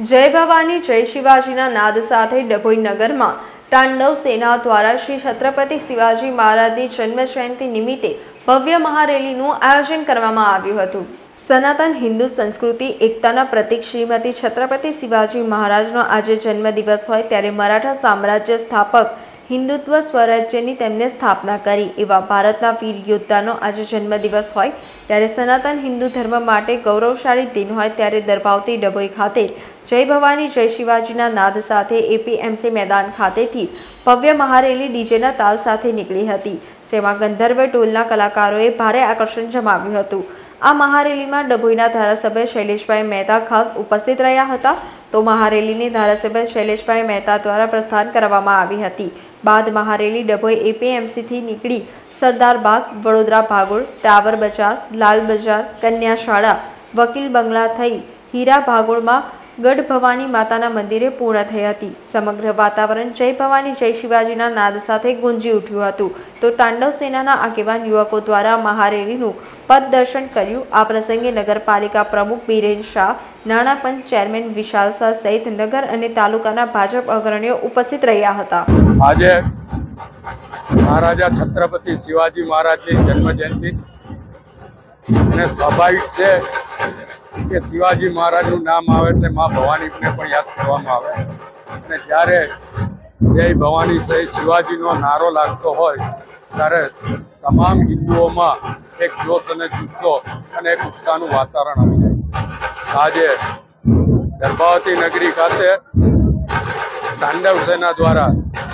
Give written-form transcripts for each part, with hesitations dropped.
જય ભવાની જય શિવાજીના નાદ સાથે ડભોઈ નગરમાં તાંડવ સેના દ્વારા શ્રી છત્રપતિ શિવાજી મહારાજની જન્મ જયંતિ નિમિત્તે ભવ્ય મહારેલીનું આયોજન કરવામાં આવ્યું હતું। સનાતન હિન્દુ સંસ્કૃતિ એકતાના પ્રતીક શ્રીમતી છત્રપતિ શિવાજી મહારાજનો આજે જન્મદિવસ હોય ત્યારે મરાઠા સામ્રાજ્ય સ્થાપક હિન્દુત્વ સ્વરાજ્યની તેમને સ્થાપના કરી એવા ભારતના વીર યોદ્ધાનો આજે જન્મદિવસ હોય ત્યારે સનાતન હિન્દુ ધર્મ માટે ગૌરવશાળી દિન હોય ત્યારે દરબાવતી ડભોઈ ખાતે જય ભવાની જય શિવાજીના નાદ સાથે એપીએમસી મેદાન ખાતેથી ભવ્ય મહારેલી ડીજેના તાલ સાથે નીકળી હતી, જેમાં ગંધર્વ ઢોલના કલાકારોએ ભારે આકર્ષણ જમાવ્યું હતું। આ મહારેલીમાં ડભોઈના ધારાસભ્ય શૈલેષભાઈ મહેતા ખાસ ઉપસ્થિત રહ્યા હતા, તો મહારેલીની ધારાસભ્ય શૈલેષભાઈ મહેતા દ્વારા પ્રસ્થાન કરવામાં આવી હતી। બાદ મહારેલી ડભોઈ એપીએમસીથી નીકળી સરદાર બાગ, વડોદરા ભાગોળ, ટાવર બજાર, લાલ બજાર, કન્યા શાળા, વકીલ બંગલા થઈ હીરા ભાગોળમાં ગઢ ભવાની માતાના મંદિરે પૂર્ણ થઈ હતી। સમગ્ર વાતાવરણ જય ભવાની જય શિવાજીના નાદ સાથે ગુંજી ઉઠ્યું હતું, તો તાંડવ સેનાના આગેવાન યુવકો દ્વારા મહારેલીનું પદ દર્શન કર્યું। આ પ્રસંગે નગરપાલિકા પ્રમુખ બીરેન શાહ, નાણાં પંચ ચેરમેન વિશાલ શાહ સહિત નગર અને તાલુકાના ભાજપ અગ્રણીઓ ઉપસ્થિત રહ્યા હતા। આજે મહારાજા છત્રપતિ શિવાજી મહારાજની જન્મ જયંતિ અને સ્વાભાવિક છે કે શિવાજી મહારાજનું નામ આવે એટલે મા ભવાનીને પણ યાદ કરવામાં આવે, અને જ્યારે જય ભવાની જય શિવાજીનો નારો લાગતો હોય ત્યારે તમામ હિન્દુઓમાં એક જોશ અને જુસ્સો અને એક ઉત્સાહનું વાતાવરણ આવી જાય છે। આજે દરબાવતી નગરી ખાતે તાંડવ સેના દ્વારા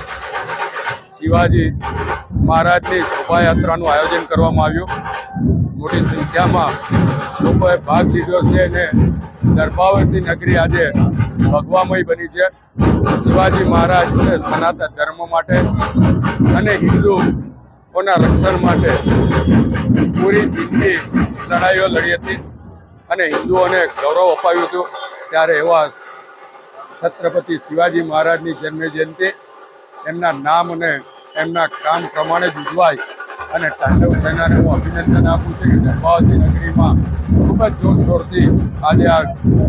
શિવાજી મહારાજની શોભાયાત્રાનું આયોજન કરવામાં આવ્યું। મોટી સંખ્યામાં લોકોએ ભાગ લીધો છે અને દરબાવતી નગરી આજે ભગવામય બની છે। શિવાજી મહારાજ સનાતન ધર્મ માટે અને હિન્દુઓના રક્ષણ માટે પૂરી જિંદગી લડાઈઓ લડી હતી અને હિન્દુઓને ગૌરવ અપાવ્યું હતું। ત્યારે એવા છત્રપતિ શિવાજી મહારાજની જન્મ જયંતિ એમના નામ અને એમના કામ પ્રમાણે જ ઉજવાય અને તાંડવ સેનાને હું અભિનંદન આપું છું કે દરબાવતી નગરીમાં ખૂબ જ જોરશોરથી આજે આ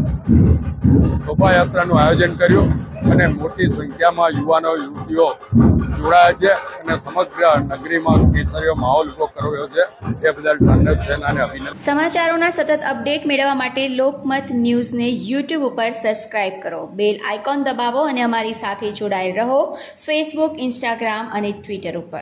શોભાયાત્રાનું આયોજન કર્યું અને મોટી સંખ્યામાં યુવાનો યુવતીઓ જોડાયા છે અને સમગ્ર નગરીમાં કેસરીયો માહોલ ઉભો કર્યો છે, એ બદલ તાંડવ સેનાને અભિનંદન। સમાચારોના સતત અપડેટ મેળવવા માટે લોકમત ન્યૂઝને યુટ્યુબ ઉપર સબસ્ક્રાઇબ કરો, બેલ આઇકોન દબાવો અને અમારી સાથે જોડાયેલ રહો ફેસબુક, ઇન્સ્ટાગ્રામ અને ટ્વિટર ઉપર।